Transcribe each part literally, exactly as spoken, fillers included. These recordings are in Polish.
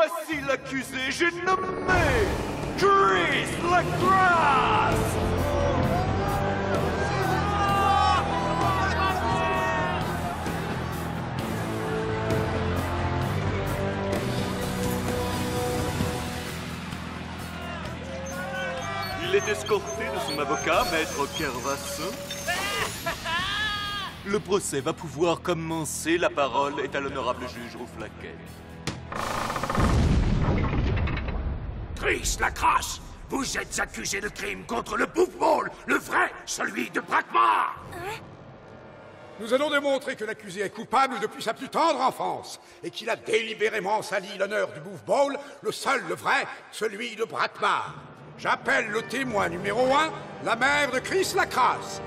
voici l'accusé, j'ai nommé Chris Lacrasse. Il est escorté de son avocat, Maître Kervasson. Le procès va pouvoir commencer. La parole est à l'honorable juge Rouflaquet. Chris Lacrasse, vous êtes accusé de crime contre le Bouffe-Ball, le vrai, celui de Brakmar. Hein? Nous allons démontrer que l'accusé est coupable depuis sa plus tendre enfance et qu'il a délibérément sali l'honneur du Bouffe-Ball, le seul, le vrai, celui de Brakmar. J'appelle le témoin numéro un, la mère de Chris Lacrasse.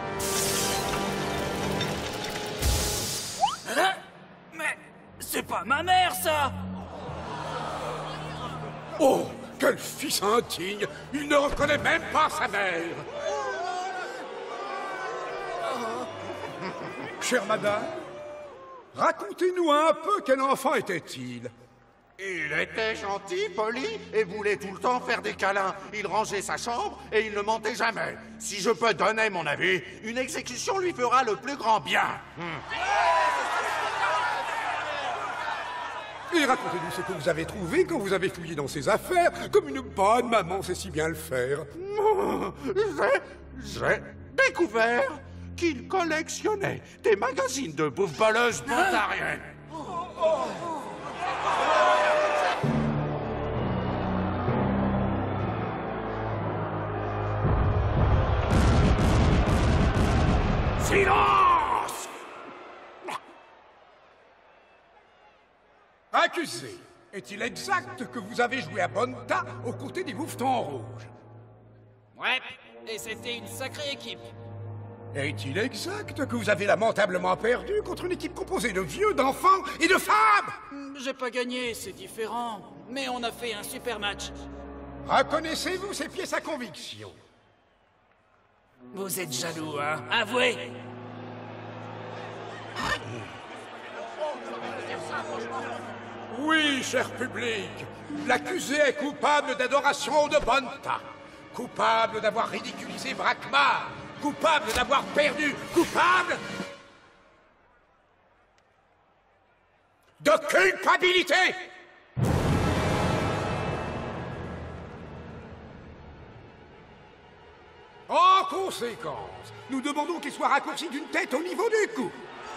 Hein? Mais c'est pas ma mère, ça! Oh, quel fils indigne! Il ne reconnaît même pas sa mère! Chère madame, racontez-nous un peu quel enfant était-il? Il était gentil, poli, et voulait tout le temps faire des câlins. Il rangeait sa chambre et il ne mentait jamais. Si je peux donner mon avis, une exécution lui fera le plus grand bien. Hmm. Et racontez-nous ce que vous avez trouvé quand vous avez fouillé dans ses affaires, comme une bonne maman sait si bien le faire. J'ai... j'ai découvert qu'il collectionnait des magazines de bouffe-balleuses ontariennes. Oh, oh. Silence! Accusé, est-il exact que vous avez joué à Bonta aux côtés des Moufetons Rouges? Ouais, et c'était une sacrée équipe. Est-il exact que vous avez lamentablement perdu contre une équipe composée de vieux, d'enfants et de femmes? J'ai pas gagné, c'est différent. Mais on a fait un super match. Reconnaissez-vous ces pièces à conviction? Vous êtes jaloux, hein? Avouez! Oui, cher public, l'accusé est coupable d'adoration de Bonta, coupable d'avoir ridiculisé Brakmar, coupable d'avoir perdu, coupable de culpabilité. En conséquence, nous demandons qu'il soit raccourci d'une tête au niveau du cou.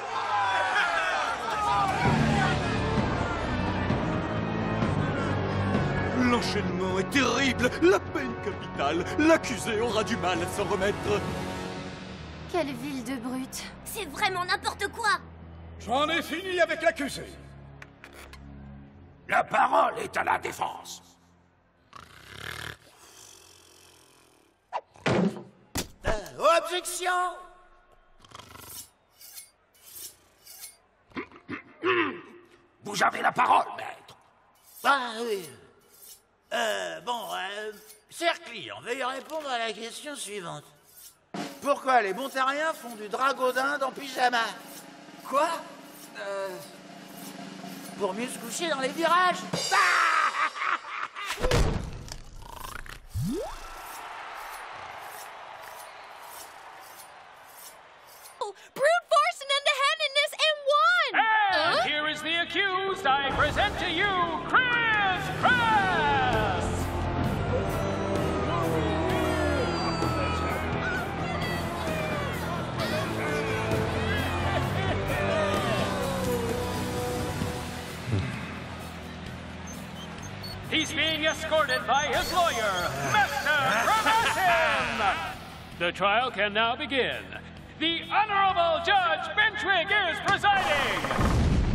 L'enchaînement est terrible, la peine capitale. L'accusé aura du mal à s'en remettre. Quelle ville de brute. C'est vraiment n'importe quoi. J'en ai fini avec l'accusé. La parole est à la défense. Euh, objection! Vous avez la parole, maître. Ah oui. Euh, bon, euh, cher client, veuillez répondre à la question suivante. Pourquoi les Montariens font du dragodin en pyjama? Quoi? Euh... Pour mieux se coucher dans les virages. Brute force and underhandedness and won! And Huh? here is the accused. I present to you Chris Krass! He's being escorted by his lawyer, Mister Promotion! The trial can now begin. The Honorable Judge Bentwig is presiding!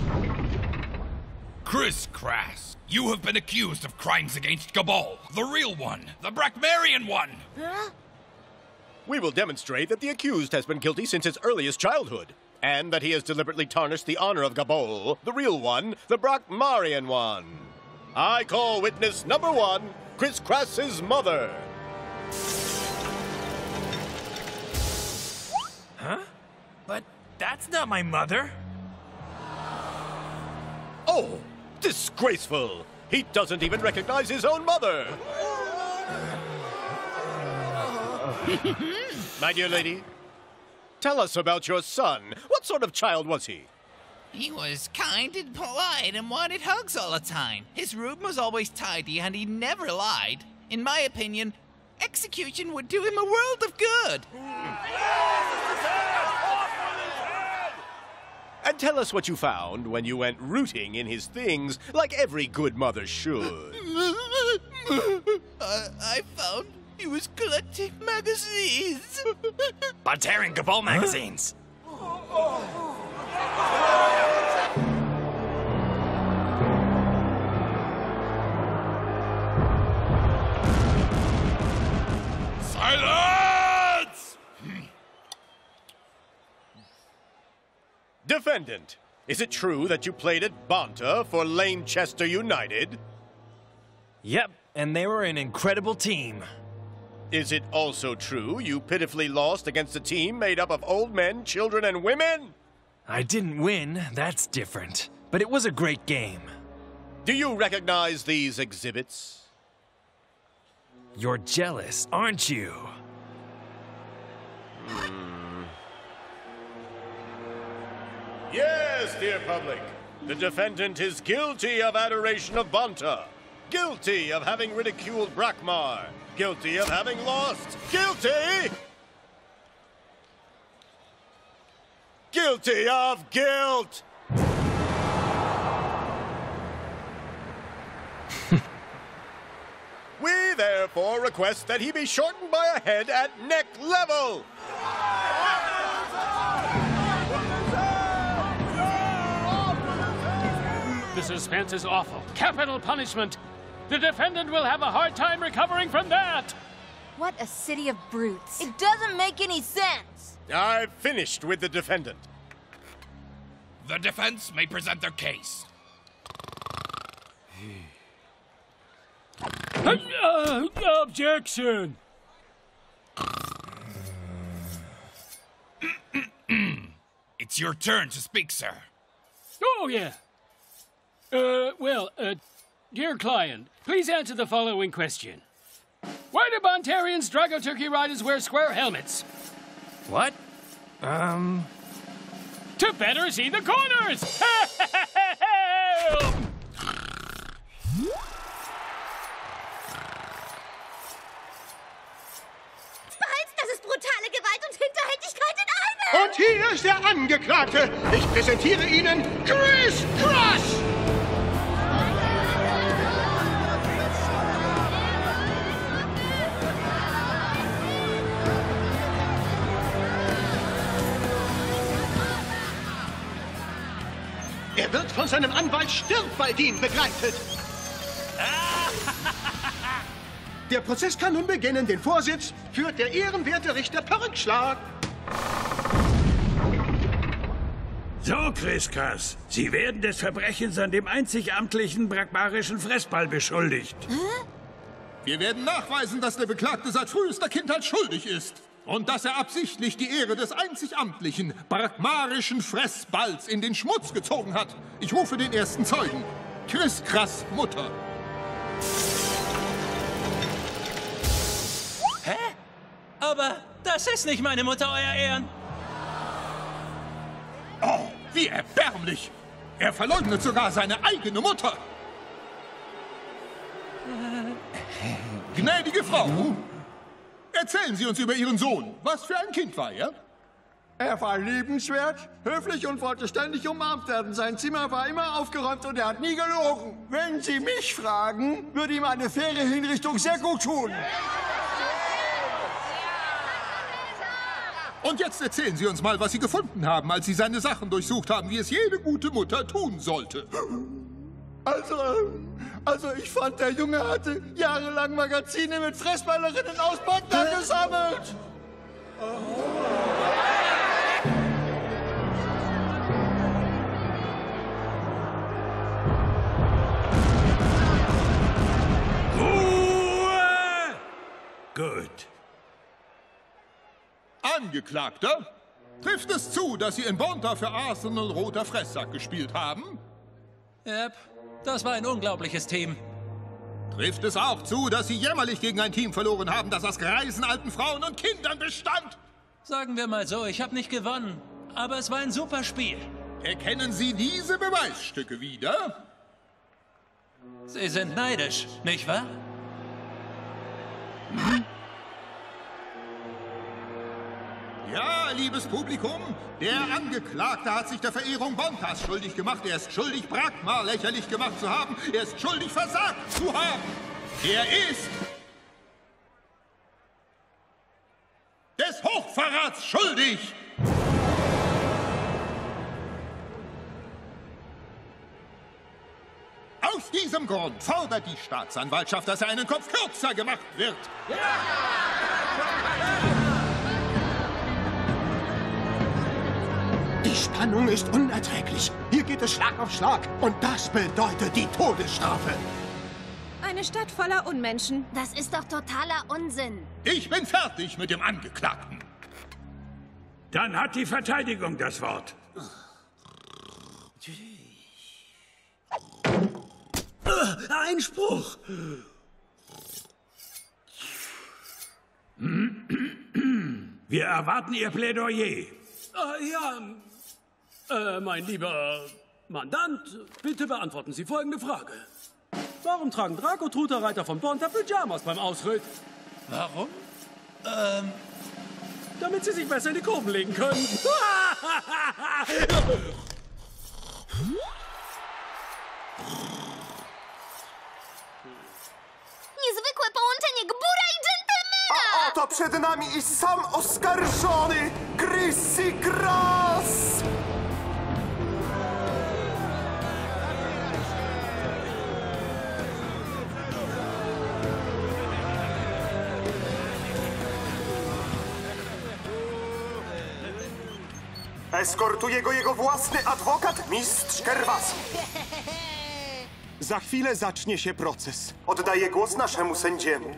Chris Krass, you have been accused of crimes against Gabal, the real one, the Brakmarian one! Huh? We will demonstrate that the accused has been guilty since his earliest childhood, and that he has deliberately tarnished the honor of Gabal, the real one, the Brakmarian one. I call witness number one, Chris Krass's mother. Huh? But that's not my mother. Oh, disgraceful! He doesn't even recognize his own mother. My dear lady, tell us about your son. What sort of child was he? He was kind and polite and wanted hugs all the time. His room was always tidy and he never lied. In my opinion, execution would do him a world of good. And tell us what you found when you went rooting in his things like every good mother should. uh, I found he was collecting magazines. Bontarian Gabol magazines. Silence! Defendant, is it true that you played at Bonta for Lanechester United? Yep, and they were an incredible team. Is it also true you pitifully lost against a team made up of old men, children, and women? I didn't win, that's different. But it was a great game. Do you recognize these exhibits? You're jealous, aren't you? Hmm. Yes, dear public. The defendant is guilty of adoration of Bonta. Guilty of having ridiculed Brakmar. Guilty of having lost. Guilty! Guilty of guilt! We therefore request that he be shortened by a head at neck level! The suspense is awful. Capital punishment. The defendant will have a hard time recovering from that. What a city of brutes. It doesn't make any sense. I've finished with the defendant. The defense may present their case. Uh, objection! It's your turn to speak, sir. Oh, yeah. Uh, well, uh, dear client, please answer the following question. Why do Bontarians Drago Turkey riders wear square helmets? What? Um... To better see the corners! Das ist brutale Gewalt und Hinterhältigkeit in einem! Und hier ist der Angeklagte. Ich präsentiere Ihnen Chris Crush! Er wird von seinem Anwalt Stirbbaldin begleitet. Der Prozess kann nun beginnen. Den Vorsitz führt der ehrenwerte Richter Perkschlag. So, Kriskas, Sie werden des Verbrechens an dem einzig amtlichen brakmarischen Fressball beschuldigt. Hä? Wir werden nachweisen, dass der Beklagte seit frühester Kindheit schuldig ist. Und dass er absichtlich die Ehre des einzig amtlichen brakmarischen Fressballs in den Schmutz gezogen hat. Ich rufe den ersten Zeugen. Kriskras Mutter. Hä? Aber das ist nicht meine Mutter, Euer Ehren. Oh, wie erbärmlich! Er verleugnet sogar seine eigene Mutter. Gnädige Frau, erzählen Sie uns über Ihren Sohn. Was für ein Kind war er? Er war liebenswert, höflich und wollte ständig umarmt werden. Sein Zimmer war immer aufgeräumt und er hat nie gelogen. Wenn Sie mich fragen, würde ihm eine faire Hinrichtung sehr gut tun. Und jetzt erzählen Sie uns mal, was Sie gefunden haben, als Sie seine Sachen durchsucht haben, wie es jede gute Mutter tun sollte. Also, also ich fand, der Junge hatte jahrelang Magazine mit Fressballerinnen aus Bonta gesammelt. Ruhe! Gut. Angeklagter, trifft es zu, dass Sie in Bonta für Arsenal Roter Fresssack gespielt haben? Yep. Das war ein unglaubliches Team. Trifft es auch zu, dass Sie jämmerlich gegen ein Team verloren haben, das aus greisen alten Frauen und Kindern bestand? Sagen wir mal so, ich habe nicht gewonnen. Aber es war ein super Spiel. Erkennen Sie diese Beweisstücke wieder? Sie sind neidisch, nicht wahr? Hm? Ja, liebes Publikum, der Angeklagte hat sich der Verehrung Bontas schuldig gemacht. Er ist schuldig, Brakmar lächerlich gemacht zu haben. Er ist schuldig, versagt zu haben. Er ist des Hochverrats schuldig. Aus diesem Grund fordert die Staatsanwaltschaft, dass er einen Kopf kürzer gemacht wird. Ja! Die Spannung ist unerträglich. Hier geht es Schlag auf Schlag. Und das bedeutet die Todesstrafe. Eine Stadt voller Unmenschen. Das ist doch totaler Unsinn. Ich bin fertig mit dem Angeklagten. Dann hat die Verteidigung das Wort. Einspruch! Wir erwarten Ihr Plädoyer. Äh, ja, äh, mein lieber Mandant, bitte beantworten Sie folgende Frage. Warum tragen Draco Truterreiter von Bonta Pyjamas beim Ausritt? Warum? Ähm... Damit sie sich besser in die Kurven legen können. Niezwykłe połączenie gbura i dżentelmena! A oto przed nami i sam oskarżony Chrissy Kras! Eskortuje go jego własny adwokat, mistrz Kerwasi. Za chwilę zacznie się proces. Oddaję głos naszemu sędziemu.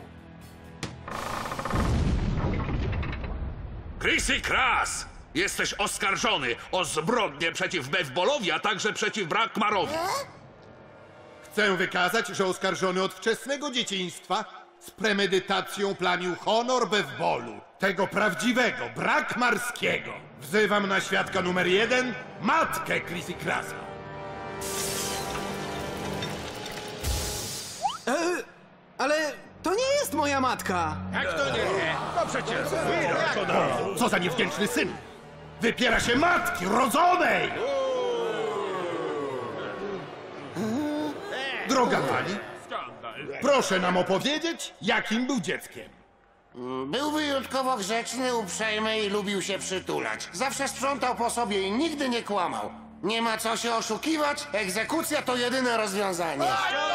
Chrissy Kras! Jesteś oskarżony o zbrodnię przeciw Bewbolowi, a także przeciw Brakmarowi. Chcę wykazać, że oskarżony od wczesnego dzieciństwa z premedytacją plamił honor Bewbolu, tego prawdziwego, brakmarskiego. Wzywam na świadka numer jeden, matkę Chrissy Krasa. E, ale to nie jest moja matka. Jak to nie? No przecież... O, co za niewdzięczny syn! Wypiera się matki rodzonej! Droga pani, proszę nam opowiedzieć, jakim był dzieckiem. Był wyjątkowo grzeczny, uprzejmy i lubił się przytulać. Zawsze sprzątał po sobie i nigdy nie kłamał. Nie ma co się oszukiwać, egzekucja to jedyne rozwiązanie.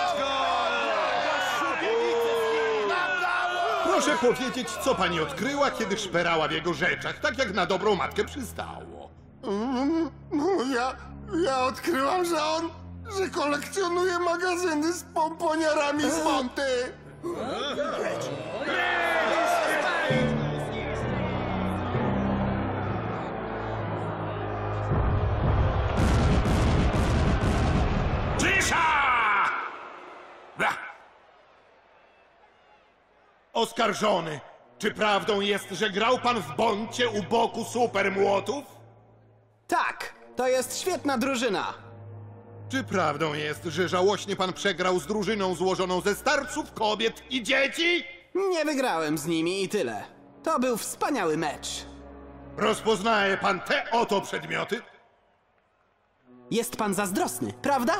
Proszę powiedzieć, co pani odkryła, kiedy szperała w jego rzeczach, tak jak na dobrą matkę przystało. Mm, no ja, ja odkryłam, że on, że kolekcjonuje magazyny z pomponiarami z Monty. Cisza! Oskarżony, czy prawdą jest, że grał pan w Boncie u boku supermłotów? Tak, to jest świetna drużyna. Czy prawdą jest, że żałośnie pan przegrał z drużyną złożoną ze starców, kobiet i dzieci? Nie wygrałem z nimi i tyle. To był wspaniały mecz. Rozpoznaje pan te oto przedmioty? Jest pan zazdrosny, prawda?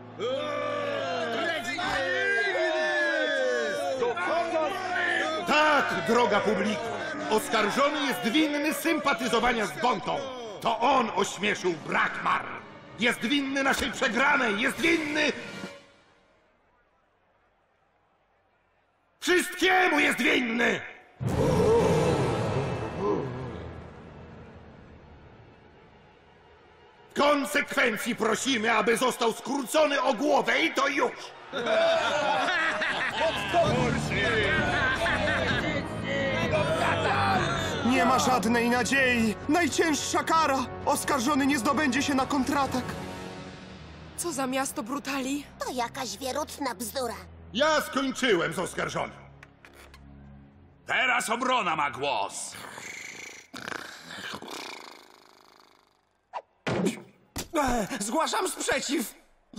Tak, droga publiko. Oskarżony jest winny sympatyzowania z Bontą. To on ośmieszył Brakmar. Jest winny naszej przegranej, jest winny... Wszystkiemu jest winny! W konsekwencji prosimy, aby został skrócony o głowę i to już! Nie ma żadnej nadziei. Najcięższa kara. Oskarżony nie zdobędzie się na kontratak. Co za miasto brutali? To jakaś wierutna bzdura. Ja skończyłem z oskarżonym. Teraz obrona ma głos. E, zgłaszam sprzeciw.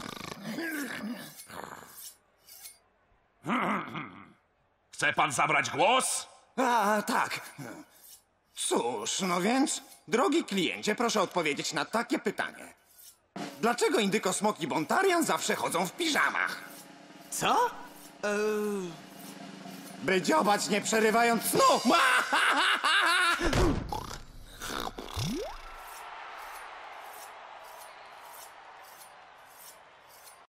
Chce pan zabrać głos? A, tak. Cóż, no więc, drogi kliencie, proszę odpowiedzieć na takie pytanie. Dlaczego indykosmoki Bontarian zawsze chodzą w piżamach? Co? By dziobać nie przerywając snu!